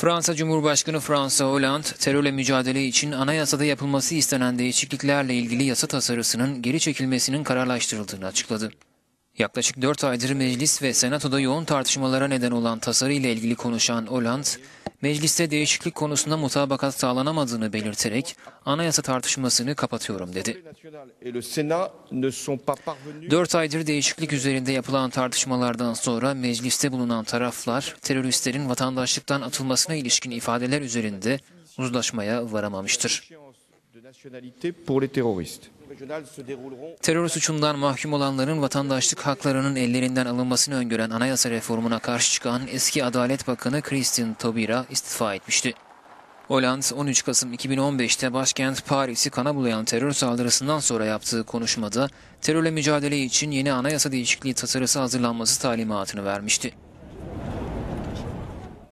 Fransa Cumhurbaşkanı François Hollande, terörle mücadele için anayasada yapılması istenen değişikliklerle ilgili yasa tasarısının geri çekilmesinin kararlaştırıldığını açıkladı. Yaklaşık 4 aydır meclis ve senatoda yoğun tartışmalara neden olan tasarı ile ilgili konuşan Hollande, mecliste değişiklik konusunda mutabakat sağlanamadığını belirterek anayasa tartışmasını kapatıyorum dedi. 4 aydır değişiklik üzerinde yapılan tartışmalardan sonra mecliste bulunan taraflar teröristlerin vatandaşlıktan atılmasına ilişkin ifadeler üzerinde uzlaşmaya varamamıştır. Terör suçundan mahkum olanların vatandaşlık haklarının ellerinden alınmasını öngören anayasa reformuna karşı çıkan eski Adalet Bakanı Christian Taubira istifa etmişti. Hollande 13 Kasım 2015'te başkent Paris'i kana bulayan terör saldırısından sonra yaptığı konuşmada terörle mücadele için yeni anayasa değişikliği tasarısı hazırlanması talimatını vermişti.